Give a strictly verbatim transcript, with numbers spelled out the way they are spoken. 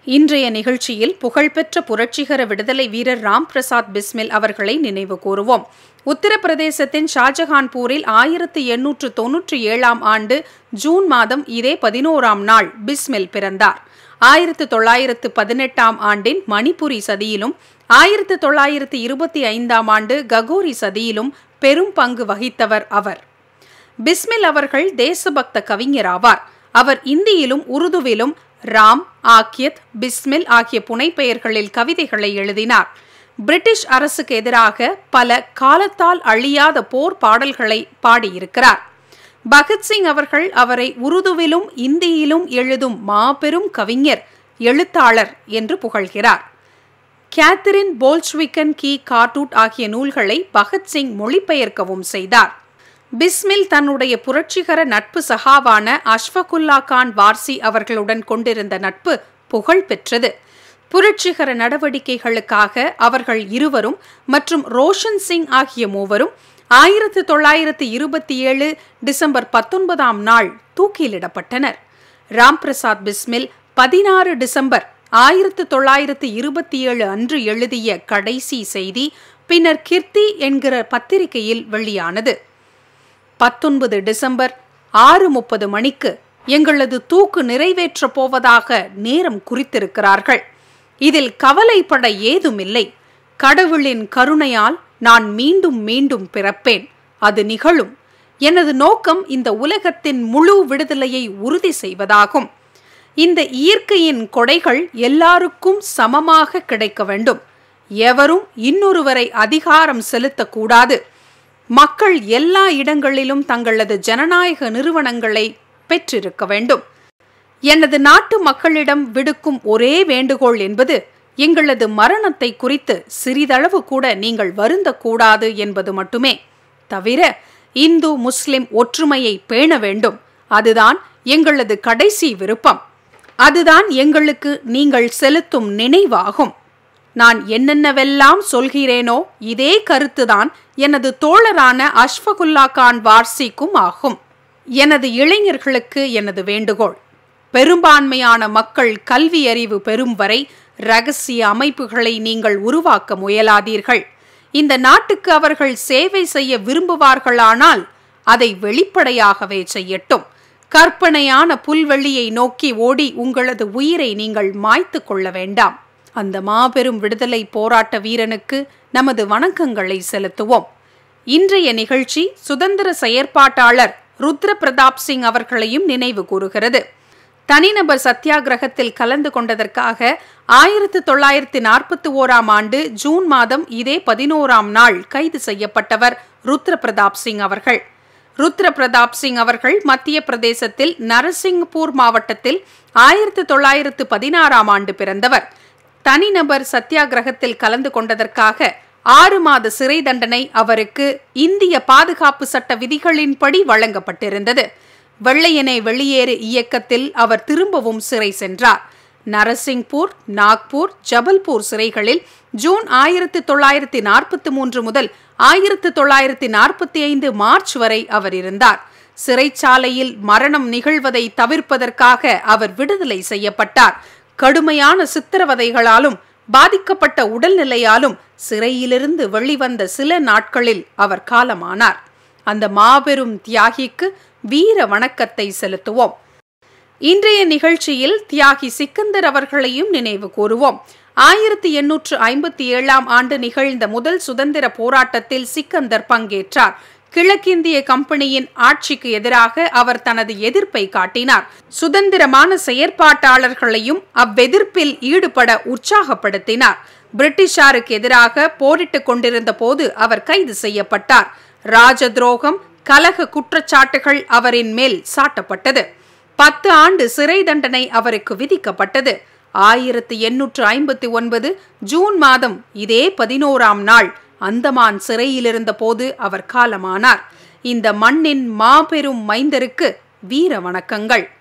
இன்றைய நிகழ்ச்சியில் புகழ்பெற்ற புரட்சிகர விடுதலை வீரர் ராம் பிரசாத் பிஸ்மில் அவர்களை நினைவு கூறுவோம். உத்தரப்பிரதேசத்தின் ஷாஜஹான்பூரில் ஆயிரத்து எண்ணூற்று தொன்னூற்றி ஏழாம் ஆண்டு ஜூன் மாதம் இதே பதினோராம் நாள் பிஸ்மில் பிறந்தார். ஆயிரத்து தொள்ளாயிரத்து பதினெட்டாம் ஆண்டின் மணிப்புரி சதியிலும் ஆயிரத்து தொள்ளாயிரத்து இருபத்தி ஐந்தாம் ஆண்டு ககோரி சதியிலும் பெரும் பங்கு வகித்தவர் அவர். பிஸ்மில் அவர்கள் தேசபக்த கவிஞராவார். அவர் இந்தியிலும் உருதுவிலும் ராம், ஆக்கியத், பிஸ்மில் ஆகிய புனைப்பெயர்களில் கவிதைகளை எழுதினார். பிரிட்டிஷ் அரசுக்கு எதிராக பல காலத்தால் அழியாத போர் பாடல்களை பாடியிருக்கிறார். பகத்சிங் அவர்கள் அவரை உருதுவிலும் இந்தியிலும் எழுதும் மாபெரும் கவிஞர், எழுத்தாளர் என்று புகழ்கிறார். கேத்தரின் போல்ஷ்விக்கன் கி கார்டூட் ஆகிய நூல்களை பகத்சிங் மொழிபெயர்க்கவும் செய்தார். பிஸ்மில் தன்னுடைய புரட்சிகர நட்பு சகாவான அஷ்ஃபகுல்லா கான் வார்சி அவர்களுடன் கொண்டிருந்த நட்பு புகழ் பெற்றது. புரட்சிகர நடவடிக்கைகளுக்காக அவர்கள் இருவரும் மற்றும் ரோஷன் சிங் ஆகிய மூவரும் ஆயிரத்து தொள்ளாயிரத்து இருபத்தி ஏழு டிசம்பர் பத்தொன்பதாம் நாள் தூக்கிலிடப்பட்டனர். ராம் பிரசாத் பிஸ்மில் பதினாறு டிசம்பர் ஆயிரத்து தொள்ளாயிரத்து இருபத்தி ஏழு அன்று எழுதிய கடைசி செய்தி பின்னர் கிர்த்தி என்கிற பத்திரிகையில் வெளியானது. பத்தொன்பது டிசம்பர் ஆறு முப்பது மணிக்கு எங்களது தூக்கு நிறைவேற்றப் போவதாக நேரம் குறித்திருக்கிறார்கள். இதில் கவலைப்பட ஏதுமில்லை. கடவுளின் கருணையால் நான் மீண்டும் மீண்டும் பிறப்பேன். அது நிகழும். எனது நோக்கம் இந்த உலகத்தின் முழு விடுதலையை உறுதி செய்வதாகும். இந்த இயற்கையின் கொடைகள் எல்லாருக்கும் சமமாக கிடைக்க வேண்டும். எவரும் இன்னொருவரை அதிகாரம் செலுத்தக்கூடாது. மக்கள் எல்லா இடங்களிலும் தங்களது ஜனநாயக நிறுவனங்களை பெற்றிருக்க வேண்டும். எனது நாட்டு மக்களிடம் விடுக்கும் ஒரே வேண்டுகோள் என்பது எங்களது மரணத்தை குறித்து சிறிதளவு கூட நீங்கள் வருந்தக்கூடாது என்பது மட்டுமே. தவிர இந்து முஸ்லிம் ஒற்றுமையை பேண வேண்டும். அதுதான் எங்களது கடைசி விருப்பம். அதுதான் எங்களுக்கு நீங்கள் செலுத்தும் நினைவாகும். நான் என்னென்னவெல்லாம் சொல்கிறேனோ இதே கருத்துதான் எனது தோழரான அஷ்ஃபகுல்லா கான் வார்சிக்கும் ஆகும். எனது இளைஞர்களுக்கு எனது வேண்டுகோள், பெரும்பான்மையான மக்கள் கல்வி அறிவு பெறும் வரை இரகசிய அமைப்புகளை நீங்கள் உருவாக்க முயலாதீர்கள். இந்த நாட்டுக்கு அவர்கள் சேவை செய்ய விரும்புவார்களானால் அதை வெளிப்படையாகவே செய்யட்டும். கற்பனையான புல்வெளியை நோக்கி ஓடி உங்களது உயிரை நீங்கள் மாய்த்து கொள்ள வேண்டாம். அந்த மாபெரும் விடுதலை போராட்ட வீரனுக்கு நமது வணக்கங்களை செலுத்துவோம். இன்றைய நிகழ்ச்சி சுதந்திர செயற்பாட்டாளர் ருத்ர பிரதாப் சிங் அவர்களையும் நினைவு கூறுகிறது. தனிநபர் சத்தியாகிரகத்தில் கலந்து கொண்டதற்காக ஆயிரத்து தொள்ளாயிரத்து நாற்பத்தி ஓராம் ஆண்டு ஜூன் மாதம் இதே பதினோராம் நாள் கைது செய்யப்பட்டவர் ருத்ர பிரதாப் சிங் அவர்கள். ருத்ர பிரதாப் சிங் அவர்கள் மத்திய பிரதேசத்தில் நரசிங்பூர் மாவட்டத்தில் ஆயிரத்து தொள்ளாயிரத்து பதினாறாம் ஆண்டு பிறந்தவர். தனிநபர் சத்தியாகிரகத்தில் கலந்து கொண்டதற்காக ஆறு மாத சிறை தண்டனை அவருக்கு இந்திய பாதுகாப்பு சட்ட விதிகளின்படி வழங்கப்பட்டிருந்தது. வெள்ளையனே வெளியேறு இயக்கத்தில் அவர் திரும்பவும் சிறை சென்றார். நரசிங்பூர், நாக்பூர், ஜபல்பூர் சிறைகளில் ஜூன் ஆயிரத்து தொள்ளாயிரத்து நாற்பத்தி மூன்று முதல் ஆயிரத்து தொள்ளாயிரத்து நாற்பத்தி ஐந்து மார்ச் வரை அவர் இருந்தார். சிறைச்சாலையில் மரணம் நிகழ்வதை தவிர்ப்பதற்காக அவர் விடுதலை செய்யப்பட்டார். கடுமையான சித்திரவதைகளாலும் பாதிக்கப்பட்ட உடல்நிலையாலும் சிறையிலிருந்து வெளிவந்த சில நாட்களில் அவர் காலமானார். அந்த மாபெரும் தியாகிக்கு வீர வணக்கத்தை செலுத்துவோம். இன்றைய நிகழ்ச்சியில் தியாகி சிக்கந்தர் அவர்களையும் நினைவு கூறுவோம். ஆயிரத்தி எண்ணூற்று ஐம்பத்தி ஏழாம் ஆண்டு நிகழ்ந்த முதல் சுதந்திர போராட்டத்தில் சிக்கந்தர் பங்கேற்றார். கிழக்கிந்திய கம்பெனியின் ஆட்சிக்கு எதிராக அவர் தனது எதிர்ப்பை காட்டினார். சுதந்திரமான செயற்பாட்டாளர்களையும் அவ்வெதிர்ப்பில் ஈடுபட உற்சாகப்படுத்தினார். பிரிட்டிஷாருக்கு எதிராக போரிட்டுக் கொண்டிருந்த போது அவர் கைது செய்யப்பட்டார். ராஜ துரோகம், கலக குற்றச்சாட்டுகள் அவரின் மேல் சாட்டப்பட்டது. பத்து ஆண்டு சிறை தண்டனை அவருக்கு விதிக்கப்பட்டது. ஆயிரத்தி எண்ணூற்று ஐம்பத்தி ஒன்பது ஜூன் மாதம் இதே பதினோராம் நாள் அந்தமான் சிறையிலிருந்த போது அவர் காலமானார். இந்த மண்ணின் மாபெரும் மைந்தருக்கு வீர வணக்கங்கள்.